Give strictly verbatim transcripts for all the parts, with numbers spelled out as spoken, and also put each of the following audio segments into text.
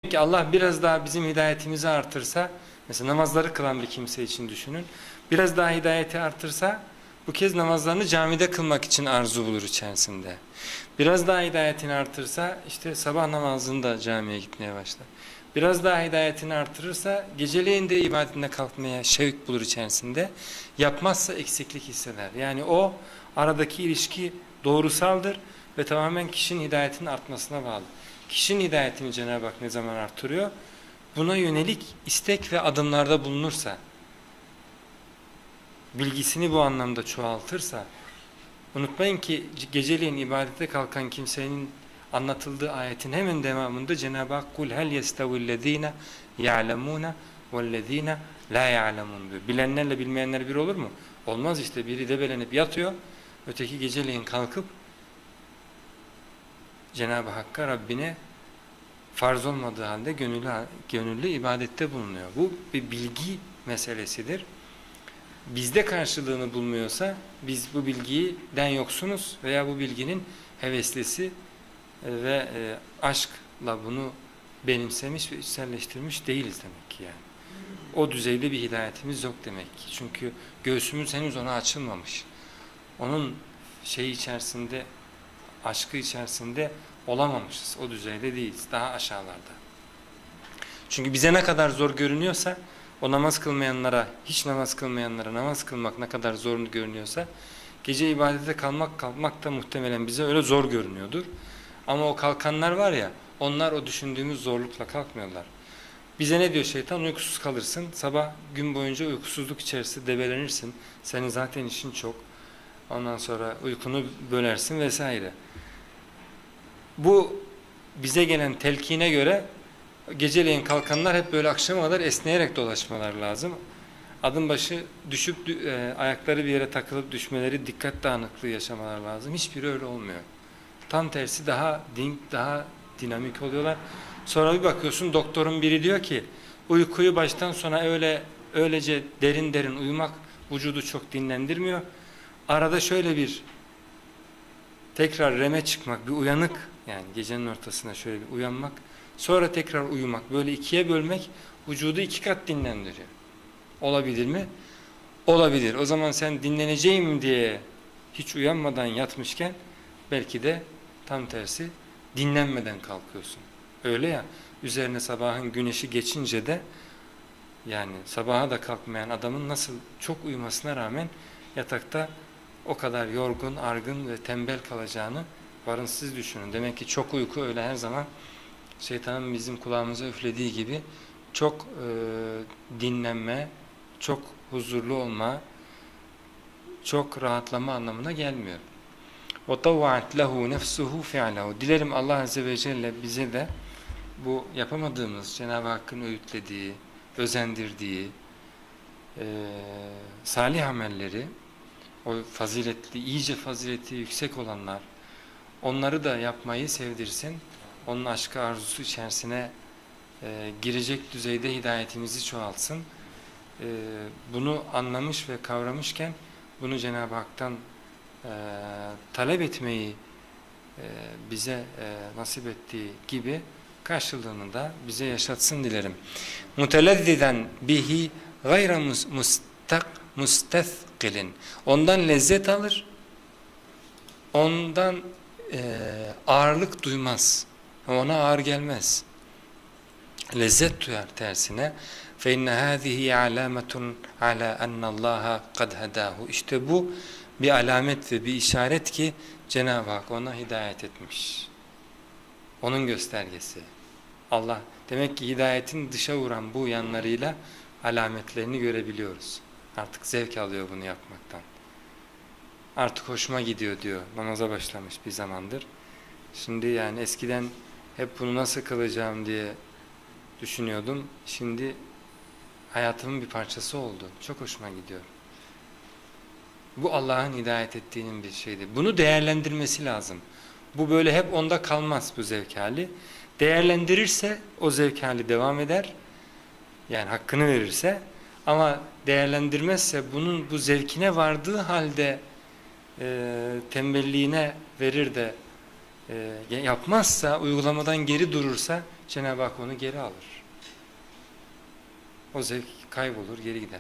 ki Allah biraz daha bizim hidayetimizi artırsa, mesela namazları kılan bir kimse için düşünün, biraz daha hidayeti artırsa bu kez namazlarını camide kılmak için arzu bulur içerisinde. Biraz daha hidayetini artırsa işte sabah namazında camiye gitmeye başlar. Biraz daha hidayetini artırırsa geceleyin de ibadetine kalkmaya şevk bulur içerisinde. Yapmazsa eksiklik hisseder. Yani o aradaki ilişki doğrusaldır ve tamamen kişinin hidayetinin artmasına bağlı. Kişinin hidayetini Cenab-ı Hak ne zaman artırıyor? Buna yönelik istek ve adımlarda bulunursa, bilgisini bu anlamda çoğaltırsa, unutmayın ki geceleyin ibadete kalkan kimsenin anlatıldığı ayetin hemen devamında Cenab-ı Hak kul hel yestevillezine ya'lemune vellezine la ya'lemun diyor. Bilenlerle bilmeyenler bir olur mu? Olmaz işte, biri debelenip yatıyor, öteki geceleyin kalkıp Cenab-ı Hakk'a, Rabbine farz olmadığı halde gönüllü, gönüllü ibadette bulunuyor. Bu bir bilgi meselesidir. Bizde karşılığını bulmuyorsa biz bu bilgiden yoksunuz veya bu bilginin heveslisi ve e, aşkla bunu benimsemiş ve içselleştirmiş değiliz demek ki yani. O düzeyde bir hidayetimiz yok demek ki. Çünkü göğsümüz henüz ona açılmamış. Onun şeyi içerisinde, aşkı içerisinde olamamışız. O düzeyde değiliz. Daha aşağılarda. Çünkü bize ne kadar zor görünüyorsa, o namaz kılmayanlara, hiç namaz kılmayanlara namaz kılmak ne kadar zor görünüyorsa, gece ibadete kalmak kalkmak da muhtemelen bize öyle zor görünüyordur. Ama o kalkanlar var ya, onlar o düşündüğümüz zorlukla kalkmıyorlar. Bize ne diyor şeytan? Uykusuz kalırsın, sabah gün boyunca uykusuzluk içerisinde debelenirsin, senin zaten işin çok, ondan sonra uykunu bölersin vesaire. Bu bize gelen telkine göre geceleyin kalkanlar hep böyle akşama kadar esneyerek dolaşmalar lazım. Adım başı düşüp e, ayakları bir yere takılıp düşmeleri, dikkat dağınıklığı yaşamalar lazım. Hiçbiri öyle olmuyor. Tam tersi daha dink, daha dinamik oluyorlar. Sonra bir bakıyorsun doktorun biri diyor ki uykuyu baştan sona öyle öylece derin derin uyumak vücudu çok dinlendirmiyor. Arada şöyle bir tekrar reme çıkmak, bir uyanık, yani gecenin ortasında şöyle bir uyanmak, sonra tekrar uyumak, böyle ikiye bölmek vücudu iki kat dinlendiriyor. Olabilir mi? Olabilir. O zaman sen dinleneceğim diye hiç uyanmadan yatmışken belki de tam tersi dinlenmeden kalkıyorsun. Öyle ya, üzerine sabahın güneşi geçince de yani sabaha da kalkmayan adamın nasıl çok uyumasına rağmen yatakta o kadar yorgun, argın ve tembel kalacağını varın siz düşünün. Demek ki çok uyku öyle her zaman şeytanın bizim kulağımıza üflediği gibi çok e, dinlenme, çok huzurlu olma, çok rahatlama anlamına gelmiyor. وَطَوَّعَتْ لَهُ نَفْسُهُ فِعْلَهُ. Dilerim Allah Azze ve Celle bize de bu yapamadığımız, Cenab-ı Hakk'ın öğütlediği, özendirdiği e, salih amelleri, o faziletli, iyice fazileti yüksek olanlar, onları da yapmayı sevdirsin. Onun aşkı arzusu içerisine e, girecek düzeyde hidayetimizi çoğaltsın. E, bunu anlamış ve kavramışken bunu Cenab-ı Hak'tan e, talep etmeyi e, bize e, nasip ettiği gibi karşılığını da bize yaşatsın dilerim. Mutelezziden bihi gayra mustak mustethqilin. Ondan lezzet alır. Ondan e, ağırlık duymaz. Ona ağır gelmez. Lezzet duyar tersine. فَاِنَّ هَذِهِ عَلَامَةٌ عَلَى اَنَّ اللّٰهَ قَدْ هَدَاهُ. İşte bu bir alamet ve bir işaret ki Cenab-ı Hak ona hidayet etmiş. Onun göstergesi. Allah, demek ki hidayetin dışa vuran bu yanlarıyla alametlerini görebiliyoruz. Artık zevk alıyor bunu yapmaktan. Artık hoşuma gidiyor diyor. Namaza başlamış bir zamandır. Şimdi yani eskiden hep bunu nasıl kılacağım diye düşünüyordum. Şimdi hayatımın bir parçası oldu. Çok hoşuma gidiyor. Bu Allah'ın hidayet ettiğinin bir şeydi. Bunu değerlendirmesi lazım. Bu böyle hep onda kalmaz bu zevk hali. Değerlendirirse o zevk hali devam eder. Yani hakkını verirse. Ama değerlendirmezse bunun bu zevkine vardığı halde e, tembelliğine verir de e, yapmazsa, uygulamadan geri durursa Cenab-ı Hak onu geri alır. O zevk kaybolur, geri gider.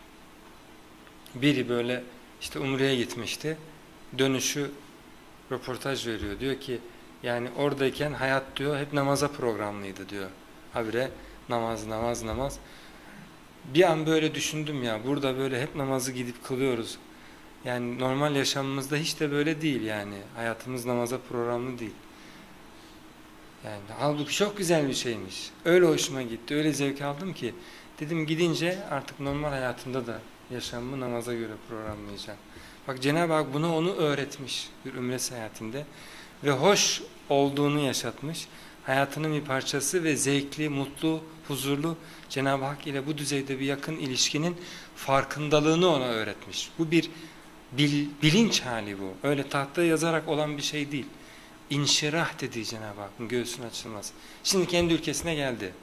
Biri böyle işte Umre'ye gitmişti. Dönüşü röportaj veriyor. Diyor ki yani oradayken hayat diyor hep namaza programlıydı diyor. Habire namaz, namaz, namaz. Bir an böyle düşündüm ya, burada böyle hep namazı gidip kılıyoruz. Yani normal yaşamımızda hiç de böyle değil yani. Hayatımız namaza programlı değil. Yani halbuki çok güzel bir şeymiş. Öyle hoşuma gitti, öyle zevk aldım ki. Dedim gidince artık normal hayatımda da yaşamımı namaza göre programlayacağım. Bak Cenab-ı Hak bunu onu öğretmiş bir ümre seyahatinde. Ve hoş olduğunu yaşatmış. Hayatının bir parçası ve zevkli, mutlu, huzurlu Cenab-ı Hak ile bu düzeyde bir yakın ilişkinin farkındalığını ona öğretmiş. Bu bir bil, bilinç hali bu. Öyle tahtaya yazarak olan bir şey değil. İnşirah dediği Cenab-ı Hakk'ın göğsünün açılması. Şimdi kendi ülkesine geldi.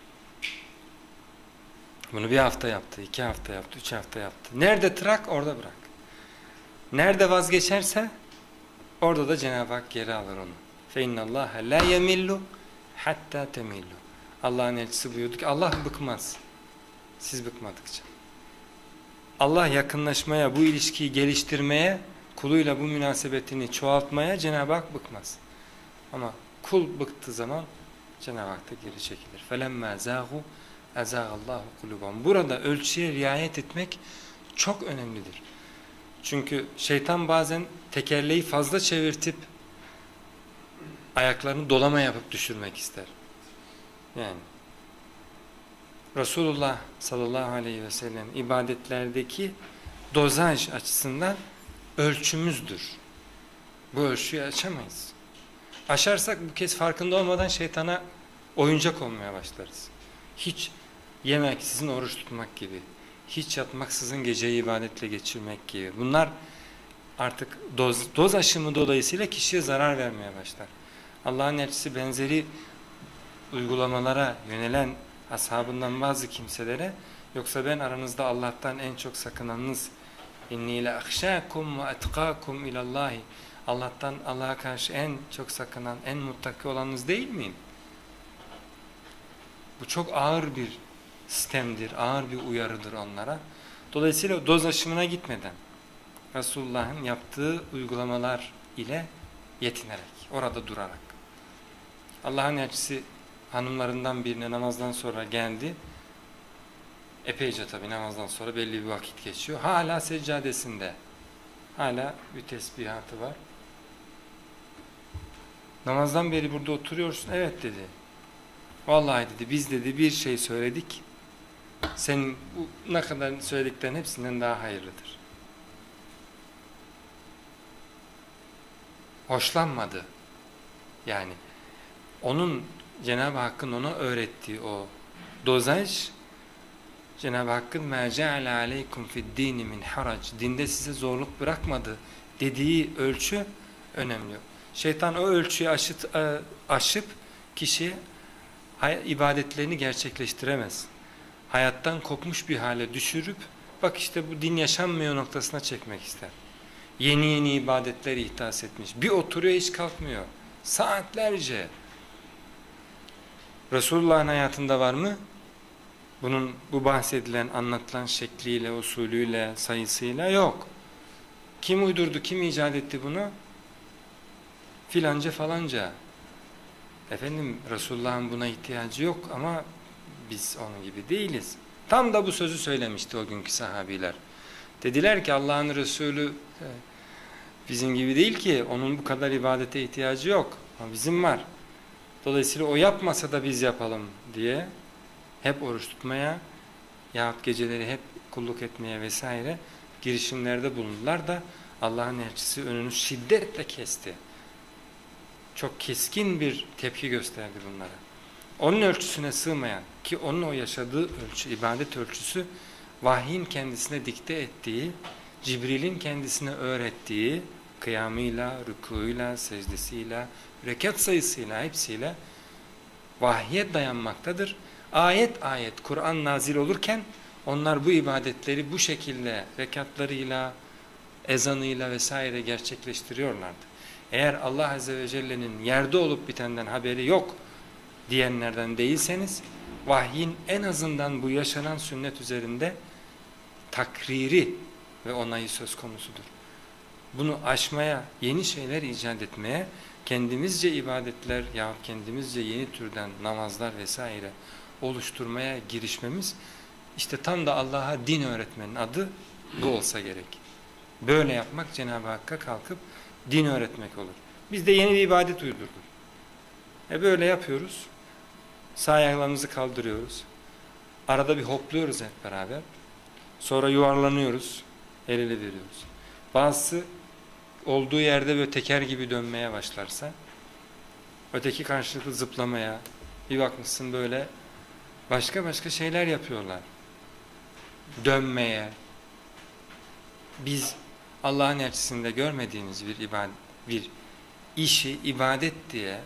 Bunu bir hafta yaptı, iki hafta yaptı, üç hafta yaptı. Nerede tırak orada bırak. Nerede vazgeçerse orada da Cenab-ı Hak geri alır onu. فَاِنَّ اللّٰهَ لَا يَمِلُّ hatta temillu. Allah'ın elçisi buyurdu ki Allah bıkmaz. Siz bıkmadıkça. Allah yakınlaşmaya, bu ilişkiyi geliştirmeye, kuluyla bu münasebetini çoğaltmaya Cenab-ı Hak bıkmaz. Ama kul bıktığı zaman Cenab-ı Hak da geri çekilir. فَلَمَّا زَاغُوا اَزَاغَ اللّٰهُ قُلُوبًا. Burada ölçüye riayet etmek çok önemlidir. Çünkü şeytan bazen tekerleği fazla çevirtip ayaklarını dolama yapıp düşürmek ister. Yani Resulullah sallallahu aleyhi ve sellem ibadetlerdeki dozaj açısından ölçümüzdür. Bu ölçüyü aşamayız. Aşarsak bu kez farkında olmadan şeytana oyuncak olmaya başlarız. Hiç yemeksizin oruç tutmak gibi, hiç yatmaksızın geceyi ibadetle geçirmek gibi. Bunlar artık doz, doz aşımı dolayısıyla kişiye zarar vermeye başlar. Allah'ın elçisi benzeri uygulamalara yönelen ashabından bazı kimselere, yoksa ben aranızda Allah'tan en çok sakınanınız, inni la akhşakum ve etqakum ilallahi, Allah'tan Allah'a karşı en çok sakınan, en muttaki olanınız değil miyim? Bu çok ağır bir sistemdir, ağır bir uyarıdır onlara. Dolayısıyla doz aşımına gitmeden Resulullah'ın yaptığı uygulamalar ile yetinerek, orada durarak. Allah'ın elçisi hanımlarından birine namazdan sonra geldi. Epeyce tabi namazdan sonra belli bir vakit geçiyor. Hala seccadesinde. Hala bir tesbihatı var. Namazdan beri burada oturuyorsun. Evet dedi. Vallahi dedi biz dedi bir şey söyledik. Senin bu ne kadar söylediklerin hepsinden daha hayırlıdır. Hoşlanmadı. Yani onun Cenab-ı Hakk'ın ona öğrettiği o dozaj, Cenab-ı Hakk'ın مَا جَعَلَ عَلَيْكُمْ فِي الدِّينِ مِنْ حَرَجٍ, dinde size zorluk bırakmadı dediği ölçü önemli. Şeytan o ölçüyü aşıt, aşıp kişi ibadetlerini gerçekleştiremez. Hayattan kopmuş bir hale düşürüp bak işte bu din yaşanmıyor noktasına çekmek ister. Yeni yeni ibadetler ihdas etmiş. Bir oturuyor hiç kalkmıyor. Saatlerce. Resulullah'ın hayatında var mı? Bunun bu bahsedilen, anlatılan şekliyle, usulüyle, sayısıyla yok. Kim uydurdu, kim icat etti bunu? Filanca falanca. Efendim Resulullah'ın buna ihtiyacı yok ama biz onun gibi değiliz. Tam da bu sözü söylemişti o günkü sahabiler. Dediler ki Allah'ın Resulü bizim gibi değil ki, onun bu kadar ibadete ihtiyacı yok ama bizim var. Dolayısıyla o yapmasa da biz yapalım diye hep oruç tutmaya yahut geceleri hep kulluk etmeye vesaire girişimlerde bulundular da Allah'ın elçisi önünü şiddetle kesti. Çok keskin bir tepki gösterdi bunlara. Onun ölçüsüne sığmayan, ki onun o yaşadığı ölçü, ibadet ölçüsü, vahyin kendisine dikte ettiği, Cibril'in kendisine öğrettiği, kıyamıyla, rükûyla, secdesiyle, rekat sayısıyla, hepsiyle vahye dayanmaktadır. Ayet ayet Kur'an nazil olurken onlar bu ibadetleri bu şekilde rekatlarıyla, ezanıyla vesaire gerçekleştiriyorlardı. Eğer Allah Azze ve Celle'nin yerde olup bitenden haberi yok, diyenlerden değilseniz, vahyin en azından bu yaşanan sünnet üzerinde takriri ve onayı söz konusudur. Bunu aşmaya, yeni şeyler icat etmeye, kendimizce ibadetler ya kendimizce yeni türden namazlar vesaire oluşturmaya girişmemiz, işte tam da Allah'a din öğretmenin adı bu olsa gerek. Böyle yapmak Cenab-ı Hakk'a kalkıp din öğretmek olur. Biz de yeni bir ibadet uydurduk. E böyle yapıyoruz. Sağ ayaklarımızı kaldırıyoruz. Arada bir hopluyoruz hep beraber. Sonra yuvarlanıyoruz. El ele veriyoruz. Bazısı olduğu yerde böyle teker gibi dönmeye başlarsa, öteki karşılıklı zıplamaya, bir bakmışsın böyle başka başka şeyler yapıyorlar. Dönmeye. Biz Allah'ın elçisinde görmediğimiz bir ibadet, bir işi ibadet diye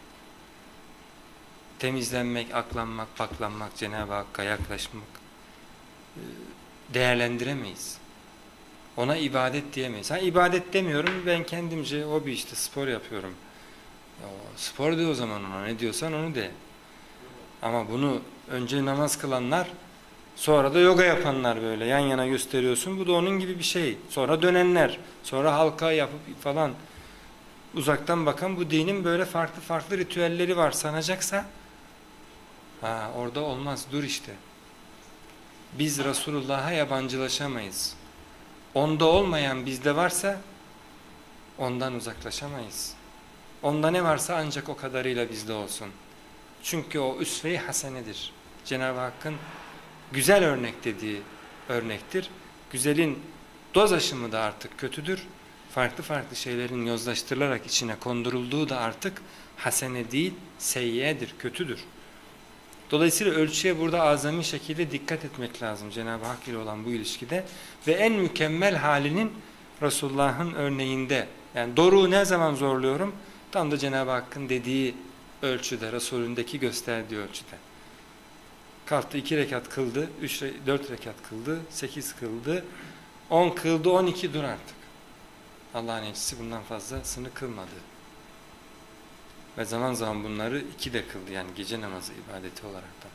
temizlenmek, aklanmak, paklanmak, Cenab-ı Hakk'a yaklaşmak değerlendiremeyiz. Ona ibadet diyemeyiz. Ha, ibadet demiyorum, ben kendimce hobi işte spor yapıyorum. Ya, spor de o zaman ona, ne diyorsan onu de. Ama bunu önce namaz kılanlar, sonra da yoga yapanlar böyle yan yana gösteriyorsun. Bu da onun gibi bir şey. Sonra dönenler, sonra halka yapıp falan uzaktan bakan, bu dinin böyle farklı farklı ritüelleri var sanacaksa, ha, orada olmaz, dur işte. Biz Resulullah'a yabancılaşamayız. Onda olmayan bizde varsa ondan uzaklaşamayız. Onda ne varsa ancak o kadarıyla bizde olsun. Çünkü o üsve-i hasenedir. Cenab-ı Hakk'ın güzel örnek dediği örnektir. Güzelin doz aşımı da artık kötüdür. Farklı farklı şeylerin yozlaştırılarak içine kondurulduğu da artık hasene değil, seyyiyedir, kötüdür. Dolayısıyla ölçüye burada azami şekilde dikkat etmek lazım Cenab-ı Hak ile olan bu ilişkide. Ve en mükemmel halinin Resulullah'ın örneğinde. Yani doruğu ne zaman zorluyorum? Tam da Cenab-ı Hakk'ın dediği ölçüde, Resulündeki gösterdiği ölçüde. Kalktı, iki rekat kıldı, üç, dört rekat kıldı, sekiz kıldı, on kıldı, on iki dur artık. Allah'ın elçisi bundan fazlasını kılmadı. Ve zaman zaman bunları iki de kıldı, yani gece namazı ibadeti olaraktan.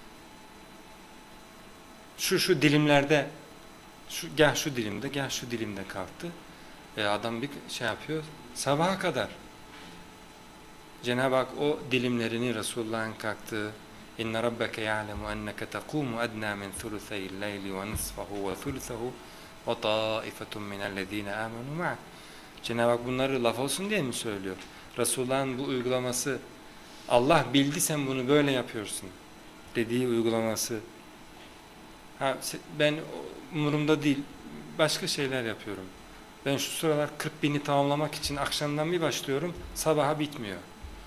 Şu şu dilimlerde, şu, gel şu dilimde, gel şu dilimde kalktı. E adam bir şey yapıyor, sabaha kadar. Cenab-ı Hak o dilimlerini Resulullah'ın kalktığı, İnne rabbeke ya'lemu enneke tekumu adna min thuluthayil leyli ve nisfahu ve thuluthahu ve taifetun minellezine amenu ma'ak. Cenab-ı Hak bunları laf olsun diye mi söylüyor? Resulullah'ın bu uygulaması, Allah bildi sen bunu böyle yapıyorsun dediği uygulaması. Ha, ben umurumda değil, başka şeyler yapıyorum. Ben şu sıralar kırk bini tamamlamak için akşamdan bir başlıyorum, sabaha bitmiyor.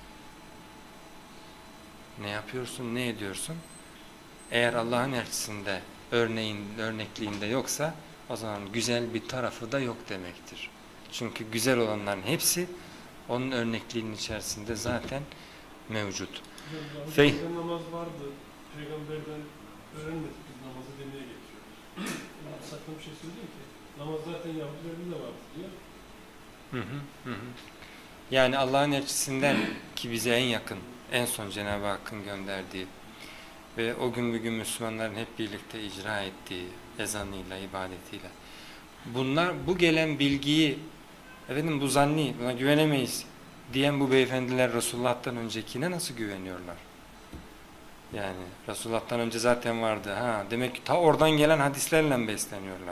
Ne yapıyorsun, ne ediyorsun? Eğer Allah'ın elçisinde örneğin, örnekliğinde yoksa, o zaman güzel bir tarafı da yok demektir. Çünkü güzel olanların hepsi onun örnekliğinin içerisinde zaten mevcut. Fe namaz vardı. Peygamberden öğrenmedik, biz namazı demeye geçiyoruz. Sakın bir şey söyleyeyim ki, namaz zaten Yahudilerin de vardı diyor. Hı hı, hı hı. Yani Allah'ın elçisinden ki bize en yakın, en son Cenab-ı Hakk'ın gönderdiği ve o gün bugün Müslümanların hep birlikte icra ettiği ezanıyla, ibadetiyle. Bunlar, bu gelen bilgiyi, efendim bu zanni, buna güvenemeyiz diyen bu beyefendiler Resulullah'tan öncekine nasıl güveniyorlar? Yani Resulullah'tan önce zaten vardı. Ha, demek ki ta oradan gelen hadislerle besleniyorlar.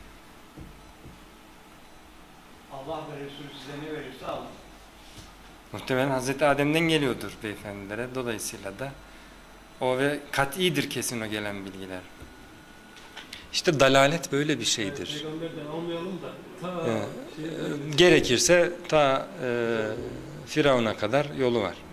Allah ve Resulü size ne verirse alın. Muhtemelen Hazreti Adem'den geliyordur beyefendilere. Dolayısıyla da o ve kat'idir kesin o gelen bilgiler. İşte dalalet böyle bir şeydir. Yani peygamberden almayalım da ta Ee, şey, gerekirse ta e, Firavun'a kadar yolu var.